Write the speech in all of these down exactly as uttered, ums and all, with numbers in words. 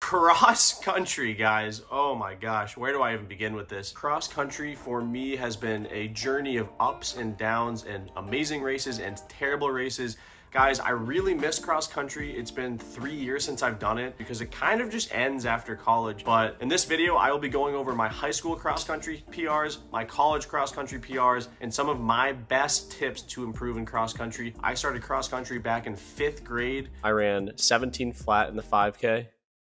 Cross country, guys. Oh my gosh, where do I even begin with this? Cross country for me has been a journey of ups and downs and amazing races and terrible races. Guys, I really miss cross country. It's been three years since I've done it because it kind of just ends after college. But in this video, I will be going over my high school cross country P Rs, my college cross country P Rs, and some of my best tips to improve in cross country. I started cross country back in fifth grade. I ran seventeen flat in the five K.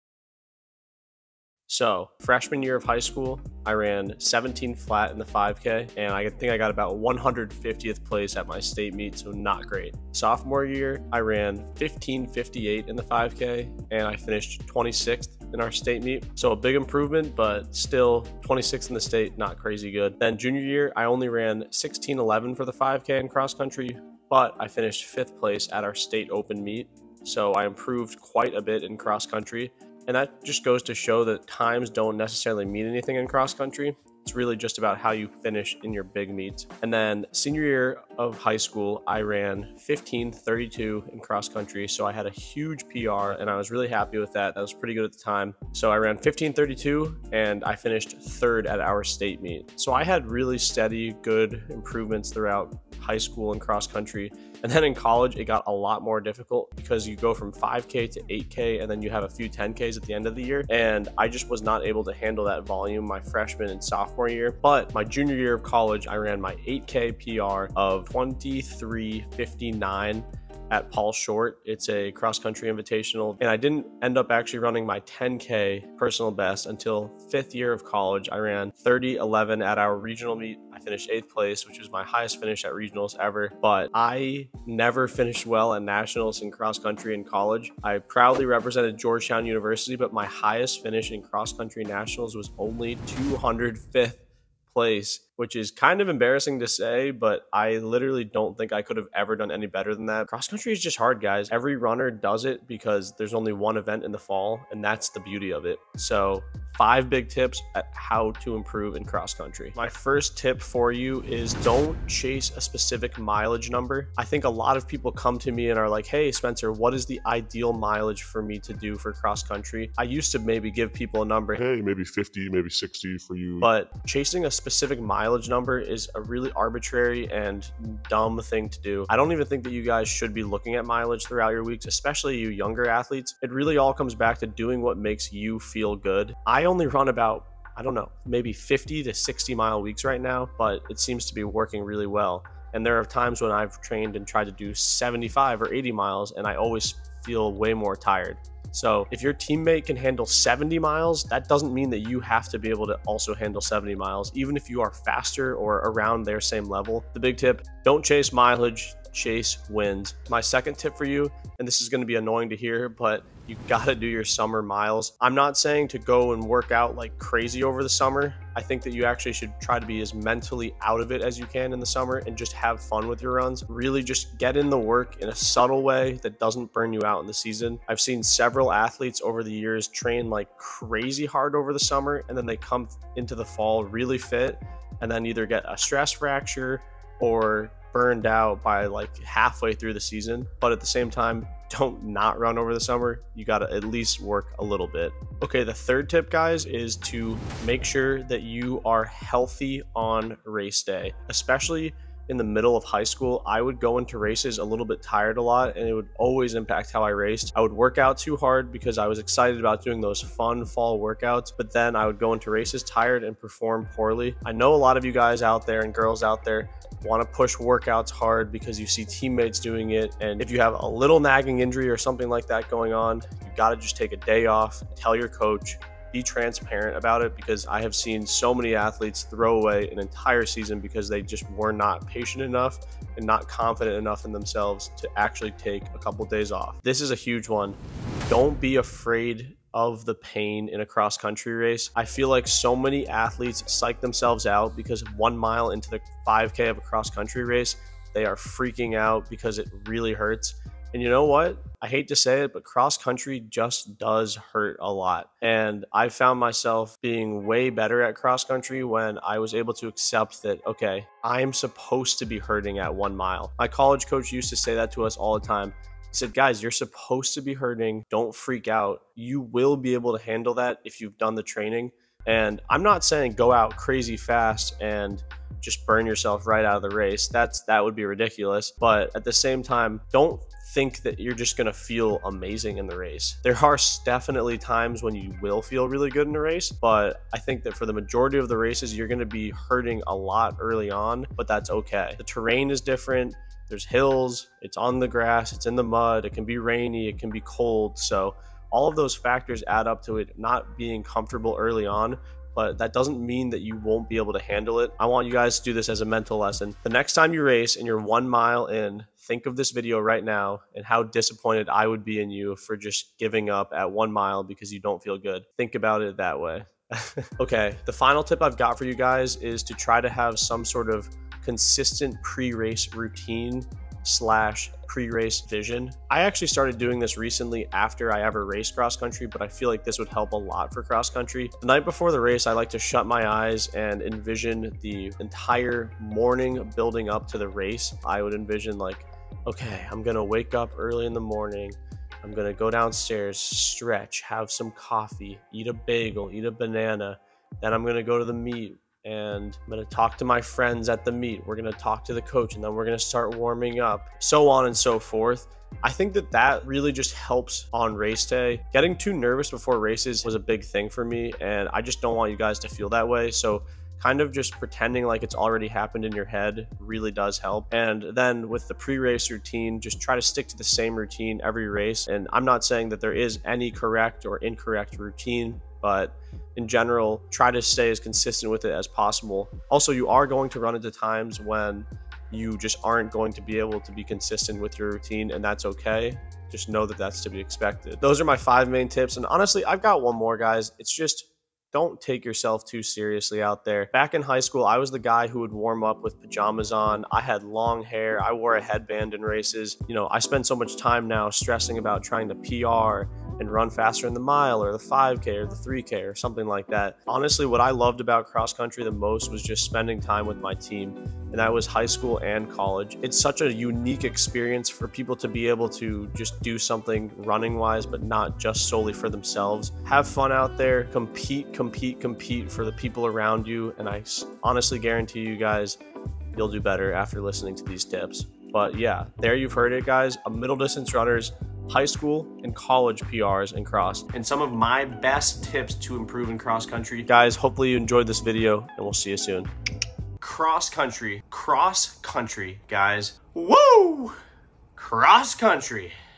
So freshman year of high school, I ran seventeen flat in the five K, and I think I got about one hundred fiftieth place at my state meet, so not great. Sophomore year, I ran fifteen fifty-eight in the five K, and I finished twenty-sixth in our state meet. So a big improvement, but still twenty-sixth in the state, not crazy good. Then junior year, I only ran sixteen eleven for the five K in cross country, but I finished fifth place at our state open meet. So I improved quite a bit in cross country. And that just goes to show that times don't necessarily mean anything in cross country. It's really just about how you finish in your big meets. And then senior year of high school, I ran fifteen thirty-two in cross country. So I had a huge P R and I was really happy with that. That was pretty good at the time. So I ran fifteen thirty-two and I finished third at our state meet. So I had really steady, good improvements throughout high school and cross country. And then in college, it got a lot more difficult because you go from five K to eight K and then you have a few ten Ks at the end of the year. And I just was not able to handle that volume my freshman and sophomore year. But my junior year of college, I ran my eight K P R of twenty-three fifty-nine at Paul Short. It's a cross-country invitational, and I didn't end up actually running my ten K personal best until fifth year of college. I ran thirty eleven at our regional meet. I finished eighth place, which was my highest finish at regionals ever, but I never finished well at nationals in cross-country in college. I proudly represented Georgetown University, but my highest finish in cross-country nationals was only two hundred fifth place, which is kind of embarrassing to say, but I literally don't think I could have ever done any better than that. Cross country is just hard, guys. Every runner does it because there's only one event in the fall, and that's the beauty of it. So five big tips at how to improve in cross country. My first tip for you is don't chase a specific mileage number. I think a lot of people come to me and are like, hey, Spencer, what is the ideal mileage for me to do for cross country? I used to maybe give people a number. Hey, maybe fifty, maybe sixty for you. But chasing a specific mileage number is a really arbitrary and dumb thing to do. I don't even think that you guys should be looking at mileage throughout your weeks, especially you younger athletes. It really all comes back to doing what makes you feel good. I only run about, I don't know, maybe fifty to sixty mile weeks right now, but it seems to be working really well. And there are times when I've trained and tried to do seventy-five or eighty miles, and I always feel way more tired. So if your teammate can handle seventy miles, that doesn't mean that you have to be able to also handle seventy miles, even if you are faster or around their same level. The big tip, don't chase mileage, chase wins. My second tip for you, and this is going to be annoying to hear, but you got to do your summer miles. I'm not saying to go and work out like crazy over the summer. I think that you actually should try to be as mentally out of it as you can in the summer and just have fun with your runs. Really just get in the work in a subtle way that doesn't burn you out in the season. I've seen several athletes over the years train like crazy hard over the summer, and then they come into the fall really fit and then either get a stress fracture or burned out by like halfway through the season. But at the same time, don't not run over the summer. You got to at least work a little bit. Okay, the third tip, guys, is to make sure that you are healthy on race day, especially in the middle of high school. I would go into races a little bit tired a lot, and it would always impact how I raced. I would work out too hard because I was excited about doing those fun fall workouts, but then I would go into races tired and perform poorly. I know a lot of you guys out there and girls out there want to push workouts hard because you see teammates doing it, and if you have a little nagging injury or something like that going on, you got to just take a day off, tell your coach, be transparent about it, because I have seen so many athletes throw away an entire season because they just were not patient enough and not confident enough in themselves to actually take a couple days off. This is a huge one. Don't be afraid of the pain in a cross country race. I feel like so many athletes psych themselves out because one mile into the five K of a cross country race, they are freaking out because it really hurts. And you know what? I hate to say it, but cross country just does hurt a lot. And I found myself being way better at cross country when I was able to accept that, okay, I'm supposed to be hurting at one mile. My college coach used to say that to us all the time. He said, guys, you're supposed to be hurting. Don't freak out. You will be able to handle that if you've done the training. And I'm not saying go out crazy fast and just burn yourself right out of the race. That's that would be ridiculous. But at the same time, don't think that you're just going to feel amazing in the race. There are definitely times when you will feel really good in a race, but I think that for the majority of the races, you're going to be hurting a lot early on, but that's okay. The terrain is different. There's hills, it's on the grass, it's in the mud, it can be rainy, it can be cold. So all of those factors add up to it not being comfortable early on, but that doesn't mean that you won't be able to handle it. I want you guys to do this as a mental lesson. The next time you race and you're one mile in, think of this video right now and how disappointed I would be in you for just giving up at one mile because you don't feel good. Think about it that way. Okay, the final tip I've got for you guys is to try to have some sort of consistent pre-race routine slash pre-race vision. I actually started doing this recently after I ever raced cross country, but I feel like this would help a lot for cross country. The night before the race, I like to shut my eyes and envision the entire morning building up to the race. I would envision like, okay, I'm gonna wake up early in the morning. I'm gonna go downstairs, stretch, have some coffee, eat a bagel, eat a banana. Then I'm gonna go to the meet and I'm gonna talk to my friends at the meet. We're gonna talk to the coach and then we're gonna start warming up, so on and so forth. I think that that really just helps on race day. Getting too nervous before races was a big thing for me, and I just don't want you guys to feel that way. So kind of just pretending like it's already happened in your head really does help. And then with the pre-race routine, just try to stick to the same routine every race. And I'm not saying that there is any correct or incorrect routine, but in general, try to stay as consistent with it as possible. Also, you are going to run into times when you just aren't going to be able to be consistent with your routine, and that's okay. Just know that that's to be expected. Those are my five main tips. And honestly, I've got one more, guys. It's just, don't take yourself too seriously out there. Back in high school, I was the guy who would warm up with pajamas on. I had long hair. I wore a headband in races. You know, I spend so much time now stressing about trying to P R and run faster in the mile or the five K or the three K or something like that. Honestly, what I loved about cross country the most was just spending time with my team, and that was high school and college. It's such a unique experience for people to be able to just do something running wise, but not just solely for themselves. Have fun out there, compete, compete, compete for the people around you, and I honestly guarantee you guys, you'll do better after listening to these tips. But yeah, there you've heard it, guys. A middle distance runners, high school and college P Rs in cross, and some of my best tips to improve in cross country. Guys, hopefully you enjoyed this video, and we'll see you soon. Cross country, cross country, guys. Woo! Cross country.